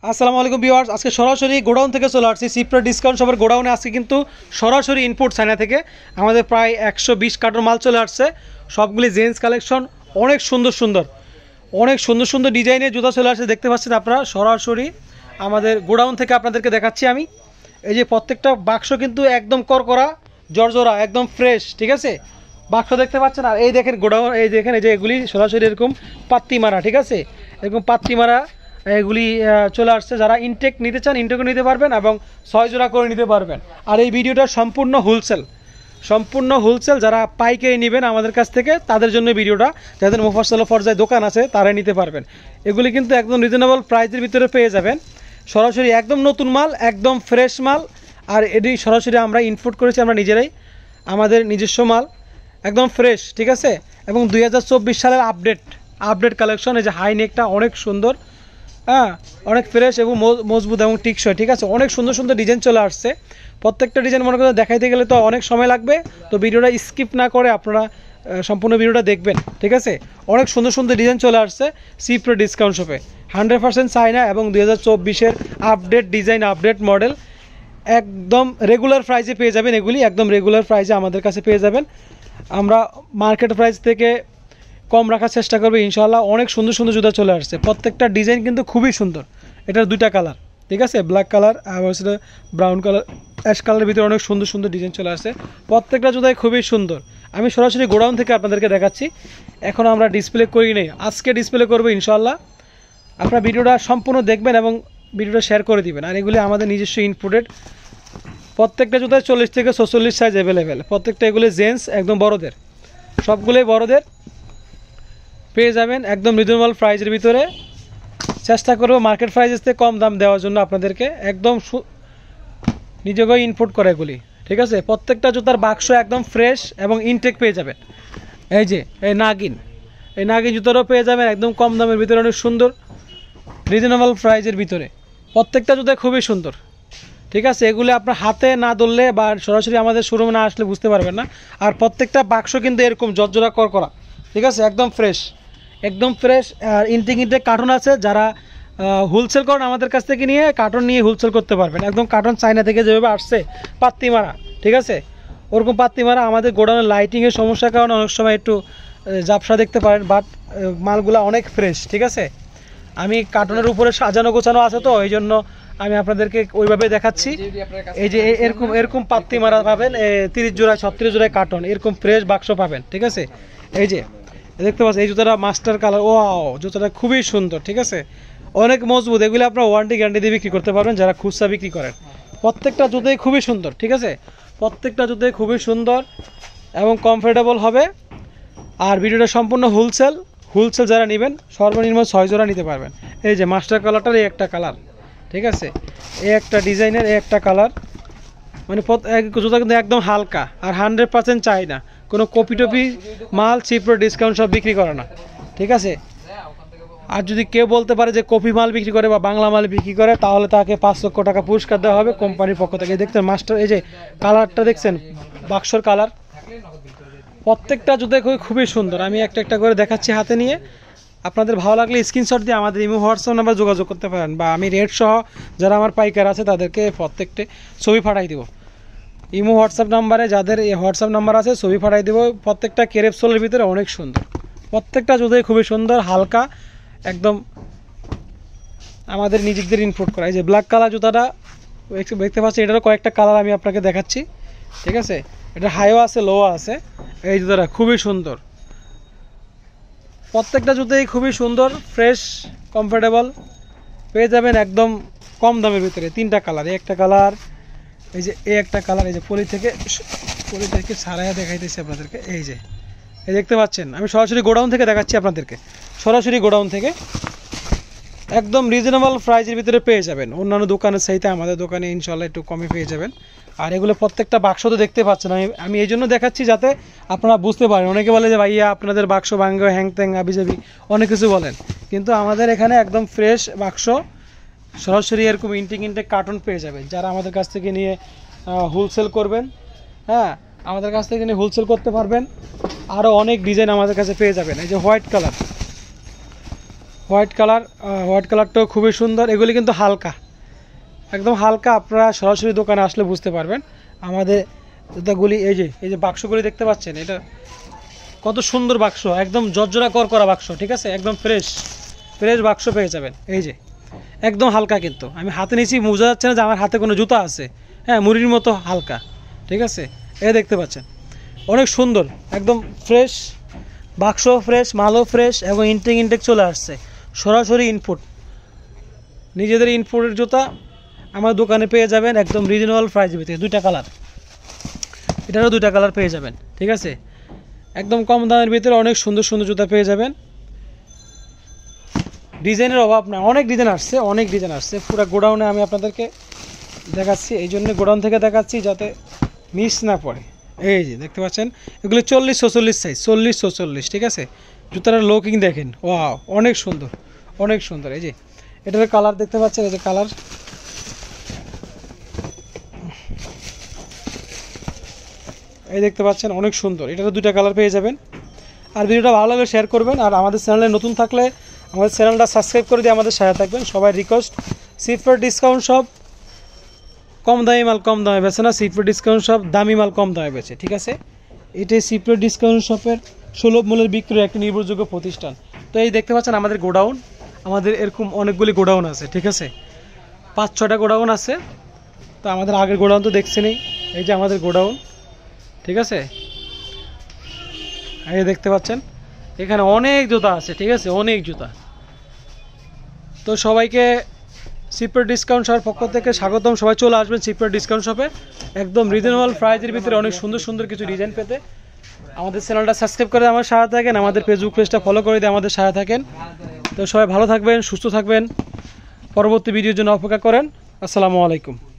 আসসালামু আলাইকুম ভিউয়ার্স, আজকে সরাসরি গোডাউন থেকে চলে আসছি। সিপ্রা ডিসকাউন্ট শপের গোডাউনে আজকে কিন্তু সরাসরি ইনপুট চায়না থেকে আমাদের প্রায় 120 কার্টন মাল চলে আসছে। সবগুলি জেন্টস কালেকশন, অনেক সুন্দর সুন্দর ডিজাইনের জুতা চলে আসছে। দেখতে পাচ্ছেন আপনারা, সরাসরি আমাদের গোডাউন থেকে আপনাদেরকে দেখাচ্ছি আমি। এই যে প্রত্যেকটা বাক্স কিন্তু একদম করকরা জর্জরা, একদম ফ্রেশ, ঠিক আছে। বাক্স দেখতে পাচ্ছেন। আর এই দেখেন গোডাউন, এই দেখেন এই যে এগুলি সরাসরি এরকম পাত্তি মারা, ঠিক আছে, এরকম পাত্তি মারা এগুলি চলে আসছে। যারা ইনটেক নিতে চান ইনটেকও নিতে পারবেন এবং 6 জোড়া করে নিতে পারবেন। আর এই ভিডিওটা সম্পূর্ণ হোলসেল, যারা পাইকারি নেবেন আমাদের কাছ থেকে তাদের জন্য ভিডিওটা। যাদের মুফাসসাল পর্যায়ে দোকান আছে তারাই নিতে পারবেন। এগুলি কিন্তু একদম রিজনেবল প্রাইসের ভিতরে পেয়ে যাবেন। সরাসরি একদম নতুন মাল, একদম ফ্রেশ মাল। আর এটি সরাসরি আমরা ইনপুট করেছি আমরা নিজেরাই, আমাদের নিজস্ব মাল, একদম ফ্রেশ, ঠিক আছে। এবং 2024 সালের আপডেট কালেকশন। এই যে হাই নেকটা অনেক সুন্দর, হ্যাঁ, অনেক ফ্রেশ এবং মজবুত এবং টিকসই, ঠিক আছে। অনেক সুন্দর ডিজাইন চলে আসছে। প্রত্যেকটা ডিজাইন মনে করে দেখাইতে গেলে তো অনেক সময় লাগবে, তো ভিডিওটা স্কিপ না করে আপনারা সম্পূর্ণ ভিডিওটা দেখবেন, ঠিক আছে। অনেক সুন্দর ডিজাইন চলে আসছে সিপ্রা ডিসকাউন্ট শপে। 100% চায়না এবং 2024-এর আপডেট ডিজাইন, আপডেট মডেল, একদম রেগুলার প্রাইসে পেয়ে যাবেন। এগুলি একদম রেগুলার প্রাইসে আমাদের কাছে পেয়ে যাবেন। আমরা মার্কেট প্রাইস থেকে কম রাখার চেষ্টা করবে ইনশাআল্লাহ। অনেক সুন্দর জুতা চলে আসছে। প্রত্যেকটা ডিজাইন কিন্তু খুবই সুন্দর। এটার দুইটা কালার, ঠিক আছে, ব্ল্যাক কালার আর হচ্ছে ব্রাউন কালার, অ্যাশ কালারের ভিতরে অনেক সুন্দর ডিজাইন চলে আসছে। প্রত্যেকটা জুতাই খুবই সুন্দর। আমি সরাসরি গোডাউন থেকে আপনাদেরকে দেখাচ্ছি। এখন আমরা ডিসপ্লে করি নেই, আজকে ডিসপ্লে করবো ইনশাআল্লাহ। আপনারা ভিডিওটা সম্পূর্ণ দেখবেন এবং ভিডিওটা শেয়ার করে দিবেন। আর এগুলি আমাদের নিজস্ব ইনপুটেড। প্রত্যেকটা জুতায় 40 থেকে 46 সাইজ অ্যাভেলেবেল। প্রত্যেকটা এগুলি জেন্টস, একদম বড়দের, সবগুলোই বড়দের পেয়ে যাবেন একদম রিজনেবল প্রাইসের ভিতরে। চেষ্টা করবো মার্কেট প্রাইসের থেকে কম দাম দেওয়ার জন্য আপনাদেরকে। একদম নিজেকেই ইনপুট করে এগুলি, ঠিক আছে। প্রত্যেকটা জুতার বাক্স একদম ফ্রেশ এবং ইনটেক পেয়ে যাবেন। এই যে এই নাগিন জুতারও পেয়ে যাবেন একদম কম দামের ভিতরে, অনেক সুন্দর রিজনেবল প্রাইসের ভিতরে। প্রত্যেকটা জুতা খুবই সুন্দর, ঠিক আছে। এগুলো আপনার হাতে না ধরলে বা সরাসরি আমাদের শোরুমে না আসলে বুঝতে পারবেন না। আর প্রত্যেকটা বাক্স কিন্তু এরকম জর্জরা করা, ঠিক আছে, একদম ফ্রেশ। আর ইনটেক কার্টন আছে। যারা হোলসেল করেন আমাদের কাছ থেকে নিয়ে কার্টন নিয়ে হোলসেল করতে পারবেন। একদম কার্টন চায়না থেকে যেভাবে আসছে পাত্তি মারা, ঠিক আছে, ওরকম পাত্তি মারা। আমাদের গোডাউনের লাইটিংয়ের সমস্যার কারণে অনেক সময় একটু ঝাপসা দেখতে পারেন, বাট মালগুলো অনেক ফ্রেশ, ঠিক আছে। আমি কার্টনের উপরে সাজানো গোছানো আছে, তো এই জন্য আমি আপনাদেরকে ওইভাবে দেখাচ্ছি। এই যে এরকম পাত্তি মারা পাবেন 30 জোড়ায় 36 জোড়ায় কার্টন, এরকম ফ্রেশ বাক্স পাবেন, ঠিক আছে। এই যে দেখতে পাচ্ছেন এই জুতাটা মাস্টার কালার, ওয়াও, জুতাটা খুবই সুন্দর, ঠিক আছে, অনেক মজবুত। এগুলো আপনার ওয়ারেন্টি গ্যারান্টি দিয়ে বিক্রি করতে পারবেন যারা খুচরা বিক্রি করেন। প্রত্যেকটা জুতাই খুবই সুন্দর, ঠিক আছে, প্রত্যেকটা জুতাই খুবই সুন্দর এবং কমফোর্টেবল হবে। আর ভিডিওটা সম্পূর্ণ হোলসেল যারা নেবেন সর্বনিম্ন 6 জোড়া নিতে পারবেন। এই যে মাস্টার কালারটার এই একটা কালার, ঠিক আছে, এই একটা ডিজাইনের এই একটা কালার, মানে জুতা কিন্তু একদম হালকা আর 100% চাই না। কোনো কপি টপি মাল সিপ্রা ডিসকাউন্ট সব বিক্রি করে না, ঠিক আছে। আর যদি কেউ বলতে পারে যে কপি মাল বিক্রি করে বা বাংলা মাল বিক্রি করে, তাহলে তাকে 5 লক্ষ টাকা পুরস্কার দেওয়া হবে কোম্পানির পক্ষ থেকে। দেখতেন মাস্টার, এই যে কালারটা দেখছেন, বাক্সর কালার। প্রত্যেকটা জুতাই খুবই সুন্দর। আমি একটা করে দেখাচ্ছি হাতে নিয়ে। আপনাদের ভালো লাগলে স্ক্রিনশট দিয়ে আমাদের ইমো হোয়াটসঅ্যাপ নাম্বার যোগাযোগ করতে পারেন, বা আমি রেট সহ যারা আমার পাইকার আছে তাদেরকে প্রত্যেকটা ছবি পাঠাই দেবো। ইমো হোয়াটসঅ্যাপ নাম্বারে যাদের এই হোয়াটসঅ্যাপ নাম্বার আছে ছবি পাঠাই দেবো। প্রত্যেকটা কেরেপ সোলের ভিতরে অনেক সুন্দর, প্রত্যেকটা জুতাই খুবই সুন্দর, হালকা, একদম আমাদের নিজেদের ইনপুট করা। এই যে ব্ল্যাক কালার জুতাটা দেখতে পাচ্ছি, এটারও কয়েকটা কালার আমি আপনাকে দেখাচ্ছি, ঠিক আছে। এটা হাইও আছে, লোও আছে। এই জুতাটা খুবই সুন্দর। প্রত্যেকটা জুতাই খুবই সুন্দর, ফ্রেশ, কমফোর্টেবল পেয়ে যাবেন একদম কম দামের ভিতরে। 3টা কালার, এই একটা কালার, এই যে এই একটা কালার। এই যে পলি থেকে ছাড়াইয়া দেখাইতেছি আপনাদেরকে। এই যে এই দেখতে পাচ্ছেন, আমি সরাসরি গোডাউন থেকে দেখাচ্ছি আপনাদেরকে। সরাসরি গোডাউন থেকে একদম রিজনেবল প্রাইসের ভিতরে পেয়ে যাবেন। অন্যান্য দোকানের চাইতে আমাদের দোকানে ইনশাল্লাহ একটু কমে পেয়ে যাবেন। আর এগুলো প্রত্যেকটা বাক্স তো দেখতে পাচ্ছেন। আমি এই জন্য দেখাচ্ছি যাতে আপনারা বুঝতে পারেন। অনেকে বলে যে ভাইয়া আপনাদের বাক্স ভাঙ্গে হ্যাং ত্যাং আবিজাবি অনেক কিছু বলেন, কিন্তু আমাদের এখানে একদম ফ্রেশ বাক্স, সরাসরি এরকম ইনটেক কার্টন পেয়ে যাবেন। যারা আমাদের কাছ থেকে নিয়ে হোলসেল করবেন, হ্যাঁ, আমাদের কাছ থেকে নিয়ে হোলসেল করতে পারবেন। আরও অনেক ডিজাইন আমাদের কাছে পেয়ে যাবেন। এই যে হোয়াইট কালার, হোয়াইট কালারটাও খুবই সুন্দর। এগুলি কিন্তু হালকা, একদম হালকা। আপনারা সরাসরি দোকানে আসলে বুঝতে পারবেন। আমাদের জুতাগুলি এই যে বাক্সগুলি দেখতে পাচ্ছেন, এটা কত সুন্দর বাক্স, একদম জর্জরা করা বাক্স, ঠিক আছে, একদম ফ্রেশ বাক্স পেয়ে যাবেন। এই যে একদম হালকা, কিন্তু আমি হাতে নিয়েছি, বোঝা যাচ্ছে না যে আমার হাতে কোনো জুতা আছে। হ্যাঁ, মুড়ির মতো হালকা, ঠিক আছে। দেখতে পাচ্ছেন অনেক সুন্দর, একদম ফ্রেশ বাক্স, ফ্রেশ মালও ফ্রেশ, এবং ইনটেক চলে আসছে সরাসরি ইনপুট। নিজেদের ইনপুটের জুতা আমার দোকানে পেয়ে যাবেন একদম রিজনেবল প্রাইসের ভিতরে। দুইটা কালার, এটারও দুইটা কালার পেয়ে যাবেন, ঠিক আছে। একদম কম দামের ভিতরে অনেক সুন্দর জুতা পেয়ে যাবেন। ডিজাইনের অভাব না, অনেক ডিজাইন আসছে। পুরো গোডাউনে আমি আপনাদেরকে দেখাচ্ছি, এই জন্য গোডাউন থেকে দেখাচ্ছি যাতে মিস না পড়ে। এই যে দেখতে পাচ্ছেন, এগুলো 40-46 সাইজ, 40-46, ঠিক আছে। জুতার লুকিং দেখেন, ওয়াও, অনেক সুন্দর। এই যে এটার কালার দেখতে পাচ্ছেন, এই যে কালার, এই দেখতে পাচ্ছেন অনেক সুন্দর। এটারও দুইটা কালার পেয়ে যাবেন। আর ভিডিওটা ভালো লাগলে শেয়ার করবেন, আর আমাদের চ্যানেলে নতুন থাকলে আমাদের চ্যানেলটা সাবস্ক্রাইব করে দিয়ে আমাদের সাথে থাকবেন। সবাই রিকোয়েস্ট, সিফার ডিসকাউন্ট শপ কম দামি মাল কম দামে বেছে না, সিফার ডিসকাউন্ট শপ দামি মাল কম দামে বেছে, ঠিক আছে। এটাই সিফার ডিসকাউন্ট শপের সুলভ মূল্যের বিক্রি একটি নির্ভরযোগ্য প্রতিষ্ঠান। তো এই দেখতে পাচ্ছেন আমাদের গোডাউন, আমাদের এরকম অনেকগুলি গোডাউন আছে, ঠিক আছে, 5-6টা গোডাউন আছে। তো আমাদের আগের গোডাউন তো দেখছেনই, এই যে আমাদের গোডাউন, ঠিক আছে। এই দেখতে পাচ্ছেন এখানে অনেক জুতা আছে, ঠিক আছে, অনেক জুতা। তো সবাইকে সিফার ডিসকাউন্ট শপের পক্ষ থেকে স্বাগতম। সবাই চলে আসবেন সিফার ডিসকাউন্ট শপে, একদম রিজনেবল প্রাইসের ভিতরে অনেক সুন্দর কিছু ডিজাইন পেতে। আমাদের চ্যানেলটা সাবস্ক্রাইব করে আমার সাথে থাকেন, আমাদের ফেসবুক পেজটা ফলো করে দিয়ে আমাদের সাথে থাকেন। তো সবাই ভালো থাকবেন, সুস্থ থাকবেন, পরবর্তী ভিডিওর জন্য অপেক্ষা করেন। আসসালামু আলাইকুম।